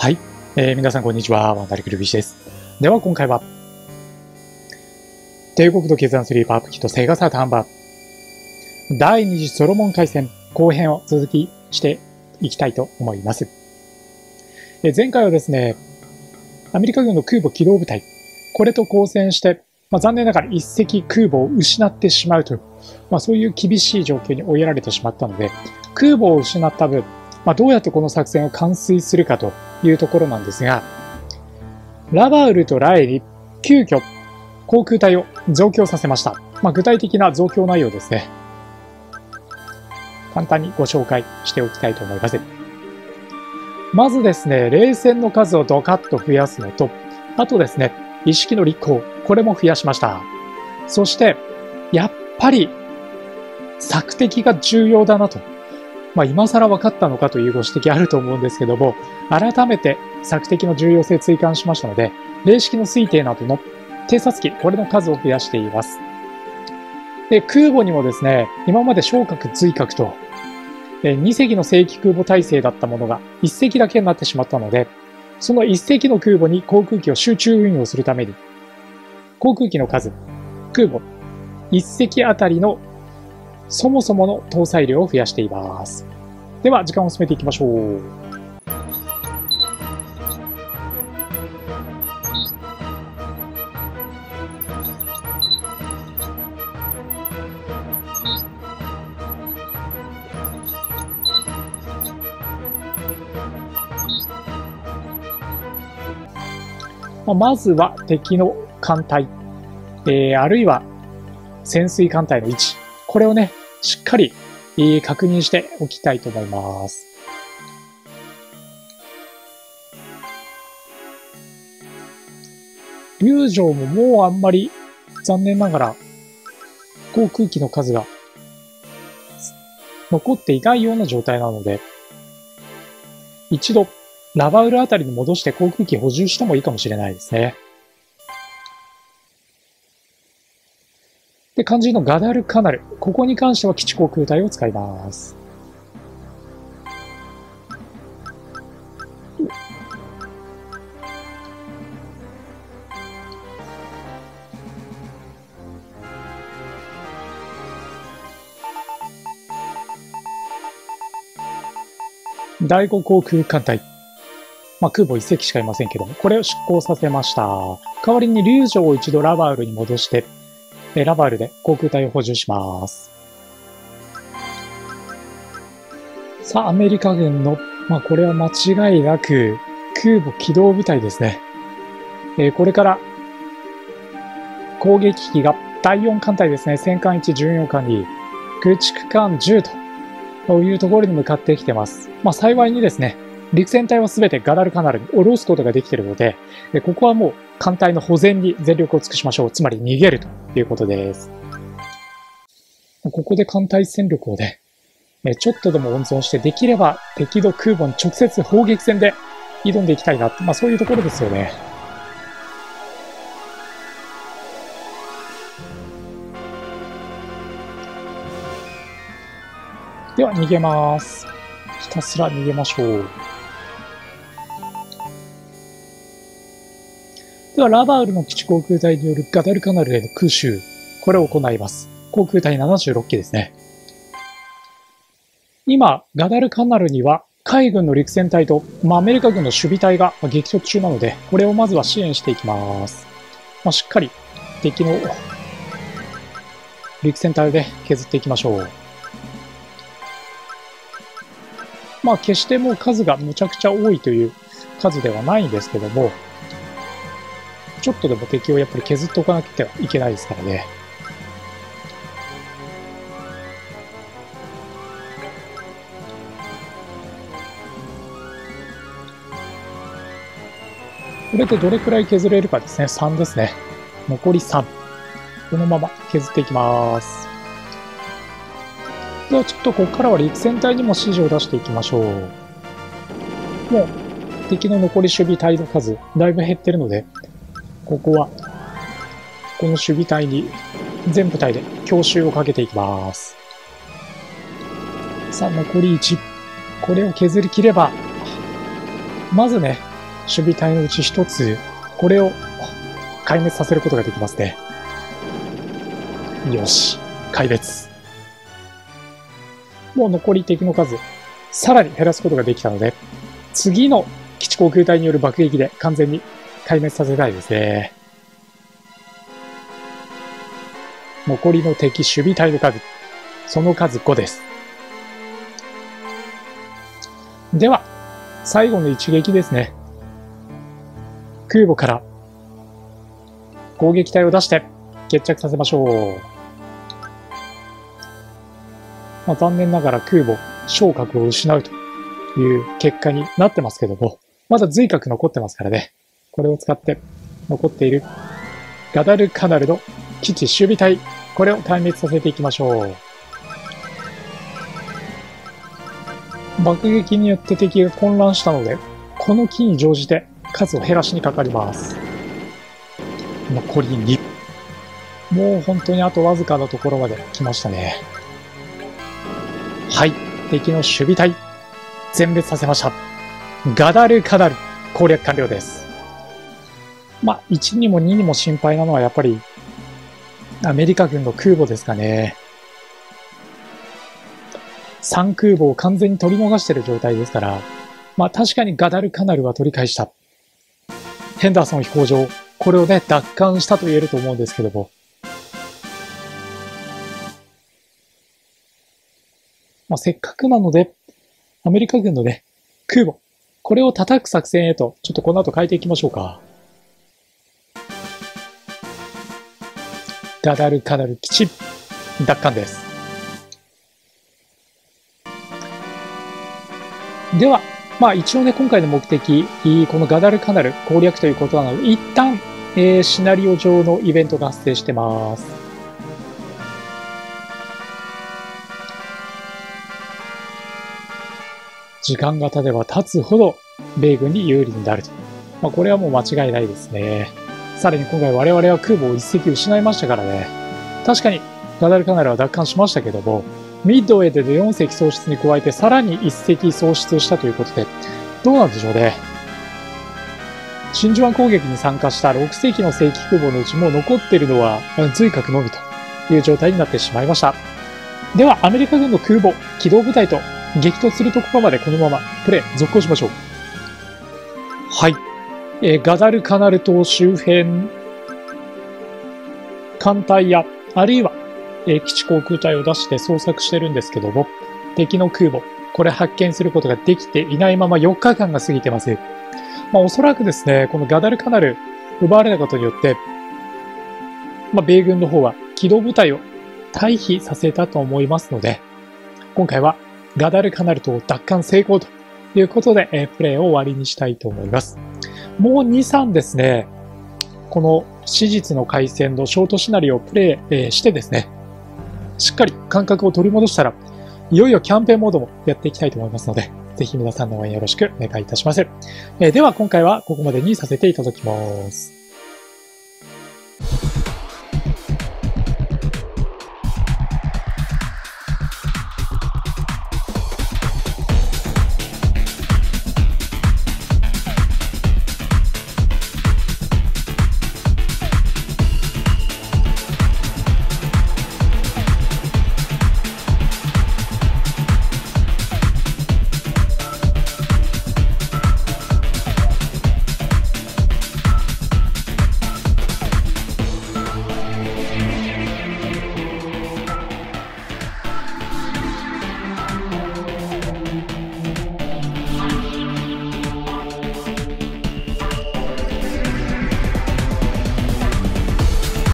はい、皆さんこんにちは、ワンダリクルビシです。では今回は、帝国土決断3パープキとセガサターンバー第2次ソロモン海戦後編を続きしていきたいと思います。前回はですね、アメリカ軍の空母機動部隊、これと交戦して、残念ながら一隻空母を失ってしまうという、そういう厳しい状況に追いやられてしまったので、空母を失った分、どうやってこの作戦を完遂するかというところなんですが、ラバウルとラエに急遽航空隊を増強させました。具体的な増強内容ですね。簡単にご紹介しておきたいと思います。まずですね、冷戦の数をドカッと増やすのと、あとですね、意識の立候補、これも増やしました。そして、やっぱり、索敵が重要だなと。今更分かったのかというご指摘あると思うんですけども、改めて索敵の重要性追加しましたので、零式の推定などの偵察機、これの数を増やしています。で、空母にもですね、今まで昇格追格と、2隻の正規空母体制だったものが1隻だけになってしまったので、その1隻の空母に航空機を集中運用するために、航空機の数、空母1隻あたりのそもそもの搭載量を増やしています。では、時間を進めていきましょう。まずは敵の艦隊、あるいは潜水艦隊の位置、これをね、しっかり確認しておきたいと思います。龍城ももうあんまり残念ながら航空機の数が残っていないような状態なので、一度ラバウルあたりに戻して航空機補充してもいいかもしれないですね。で、肝心のガダルカナル。ここに関しては基地航空隊を使います。第5航空艦隊。空母1隻しかいませんけども、これを出港させました。代わりに龍城を一度ラバウルに戻して、ラバウルで航空隊を補充します。さあ、アメリカ軍の、これは間違いなく空母機動部隊ですね。これから攻撃機が第4艦隊ですね。戦艦1、巡洋艦2、駆逐艦10というところに向かってきてます。幸いにですね、陸戦隊は全てガダルカナルに下ろすことができているので、ここはもう艦隊の保全に全力を尽くしましょう。つまり逃げるということです。ここで艦隊戦力をね、ちょっとでも温存して、できれば敵の空母に直接砲撃戦で挑んでいきたいなって、そういうところですよね。では逃げます。ひたすら逃げましょう。では、ラバウルの基地航空隊によるガダルカナルへの空襲、これを行います。航空隊76機ですね。今、ガダルカナルには海軍の陸戦隊と、アメリカ軍の守備隊が激突中なので、これをまずは支援していきます。しっかり敵の陸戦隊で削っていきましょう。決してもう数がむちゃくちゃ多いという数ではないんですけども、ちょっとでも敵をやっぱり削っておかなきゃいけないですからね。これでどれくらい削れるかですね。3ですね。残り3。このまま削っていきます。ではちょっとここからは陸戦隊にも指示を出していきましょう。もう敵の残り守備隊の数、だいぶ減ってるので、ここはこの守備隊に全部隊で強襲をかけていきます。さあ、残り1。これを削り切れば、まずね、 守備隊のうち1つ、これを壊滅させることができますね。よし、壊滅。もう残り敵の数、さらに減らすことができたので、次の基地航空隊による爆撃で完全に壊滅させたいですね。残りの敵守備隊の数、その数5です。では、最後の一撃ですね。空母から攻撃隊を出して決着させましょう。残念ながら空母、昇格を失うという結果になってますけども、まだ髄核残ってますからね。これを使って残っているガダルカナルの基地守備隊、これを壊滅させていきましょう。爆撃によって敵が混乱したので、この機に乗じて数を減らしにかかります。残り2。もう本当にあとわずかのところまで来ましたね。はい。敵の守備隊、全滅させました。ガダルカナル、攻略完了です。1にも2にも心配なのはやっぱり、アメリカ軍の空母ですかね。3空母を完全に取り逃している状態ですから、確かにガダルカナルは取り返した。ヘンダーソン飛行場、これをね、奪還したと言えると思うんですけども。せっかくなので、アメリカ軍のね、空母、これを叩く作戦へと、ちょっとこの後変えていきましょうか。ガダルカナル基地、奪還です。では、一応ね、今回の目的、このガダルカナル攻略ということなので、一旦、シナリオ上のイベントが発生してます。時間が経てば経つほど、米軍に有利になると。これはもう間違いないですね。さらに今回我々は空母を一隻失いましたからね。確かに、ガダルカナルは奪還しましたけども、ミッドウェーで4隻喪失に加えてさらに1隻喪失したということで、どうなんでしょうね。真珠湾攻撃に参加した6隻の正規空母のうちもう残っているのは髄核のみという状態になってしまいました。では、アメリカ軍の空母、機動部隊と激突するところまでこのままプレイ続行しましょう。はい。ガダルカナル島周辺、艦隊や、あるいは、基地航空隊を出して捜索してるんですけども、敵の空母、これ発見することができていないまま4日間が過ぎてます。おそらくですね、このガダルカナル奪われたことによって、米軍の方は機動部隊を退避させたと思いますので、今回はガダルカナル島奪還成功ということで、プレイを終わりにしたいと思います。もう2、3ですね、この史実の回戦のショートシナリオをプレイしてですね、しっかり感覚を取り戻したら、いよいよキャンペーンモードもやっていきたいと思いますので、ぜひ皆さんの応援よろしくお願いいたします。では今回はここまでにさせていただきます。